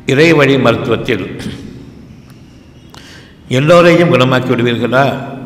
இறை வழி மருத்துவத்தில் எல்லோரையும் குணமாக்கி விடுவீர்களா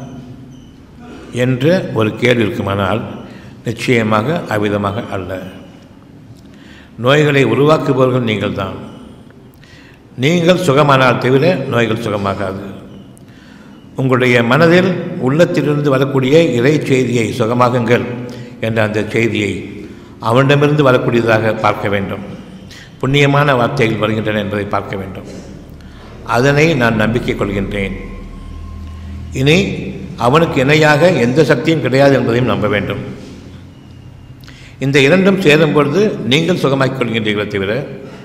என்ற ஒரு கேள்வி இருக்குமானால் நிச்சயமாக அவ்விதமாக அல்ல. நோய்களை உருவாக்குபவர்கள் நீங்கள் தான். நீங்கள் சுகமானால் தவிர நோய்கள் சுகமாகாது. உங்களுடைய மனதில் உள்ளத்திலிருந்து வரக்கூடிய இறை செய்தியை சுகமாகுங்கள் என்ற அந்த செய்தியை அவனிடமிருந்து வரக்கூடியதாக பார்க்க வேண்டும். புண்ணியமான வார்த்தைகள் வருகின்றன என்பதை பார்க்க வேண்டும். அதனை நான் நம்பிக்கை கொள்கின்றேன். இனி அவனுக்கு இணையாக எந்த சக்தியும் கிடையாது என்பதையும் நம்ப வேண்டும். இந்த இரண்டும் சேரும் பொழுது நீங்கள் சுகமாக்கிக் கொள்கின்றீர்களே தவிர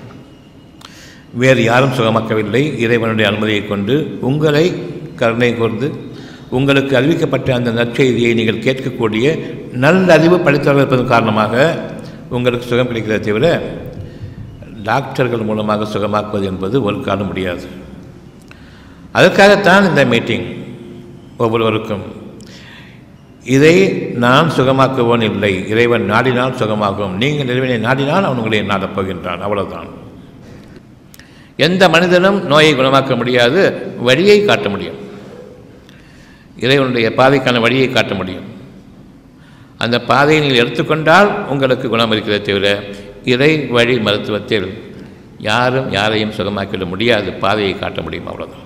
வேறு யாரும் சுகமாக்கவில்லை. இறைவனுடைய அனுமதியை கொண்டு உங்களை கருணை கூர்ந்து உங்களுக்கு அறிவிக்கப்பட்ட அந்த நற்செய்தியை நீங்கள் கேட்கக்கூடிய நல்லறிவு படித்தவர்கள் இருப்பதன் காரணமாக உங்களுக்கு சுகம் கிடைக்கிறதை தவிர டாக்டர்கள் மூலமாக சுகமாக்குவது என்பது ஒரு காலம் முடியாது. அதற்காகத்தான் இந்த மீட்டிங். ஒவ்வொருவருக்கும் இதை நான் சுகமாக்குவோன் இல்லை, இறைவன் நாடினால் சுகமாகும். நீங்கள் இறைவனை நாடினால் அவன் உங்களை நாடப் போகின்றான். அவ்வளவுதான். எந்த மனிதனும் நோயை குணமாக்க முடியாது, வழியை காட்ட முடியும். இறைவனுடைய பாதைக்கான வழியை காட்ட முடியும். அந்த பாதையை நீங்கள் எடுத்துக்கொண்டால் உங்களுக்கு குணம் இருக்கிறதே தவிர இறை வழி மருத்துவத்தில் யாரும் யாரையும் சுகமாக்கிவிட முடியாது. பாதையை காட்ட முடியும், அவ்வளோதான்.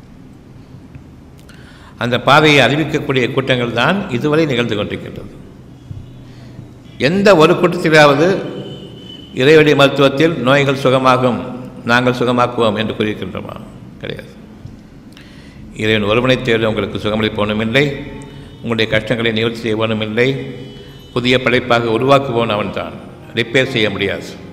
அந்த பாதையை அறிவிக்கக்கூடிய கூட்டங்கள் தான் இதுவரை நிகழ்ந்து கொண்டிருக்கின்றது. எந்த ஒரு கூட்டத்திலாவது இறைவழி மருத்துவத்தில் நோய்கள் சுகமாகும், நாங்கள் சுகமாக்குவோம் என்று கூறியிருக்கின்றோமா? கிடையாது. இறைவன் ஒருவனை தேடி உங்களுக்கு சுகமளிப்பவனும் இல்லை, உங்களுடைய கஷ்டங்களை நிவர்த்தி செய்வனும் இல்லை. புதிய படைப்பாக உருவாக்குவோன் அவன்தான். ரிப்பேர் செய்ய முடியாது.